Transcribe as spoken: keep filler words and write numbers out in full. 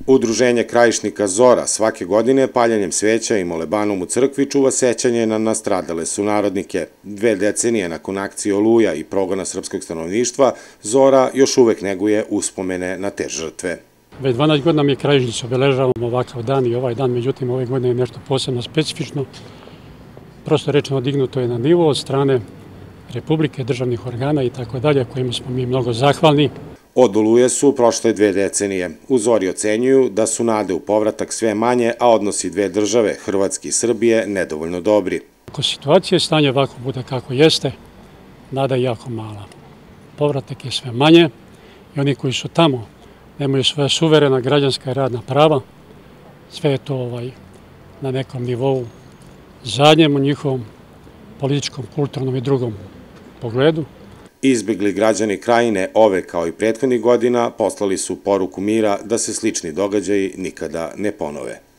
Udruženje krajišnika Zora svake godine paljenjem sveća i molebanom u crkvi čuva sećanje na nastradale sunarodnike. Dve decenije nakon akcije Oluja i progona srpskog stanovništva, Zora još uvek neguje uspomene na te žrtve. Već dvanaest godina mi krajišnici obeležavamo ovakav dan i ovaj dan, međutim ove godine je nešto posebno specifično. Prosto rečeno dignuto je na nivo od strane Republike, državnih organa i tako dalje, kojima smo mi mnogo zahvalni. Od Oluje su prošle dve decenije. U Zori ocenjuju da su nade u povratak sve manje, a odnosi dve države, Hrvatske i Srbije, nedovoljno dobri. Ako situacija i stanje ovako bude kako jeste, nada je jako mala. Povratak je sve manje i oni koji su tamo nemaju svoja suverena građanska i radna prava, sve je to ovaj, na nekom nivou zadnjem u njihovom političkom, kulturnom i drugom pogledu. Izbjegli građani krajine ove kao i prethodnih godina poslali su poruku mira da se slični događaji nikada ne ponove.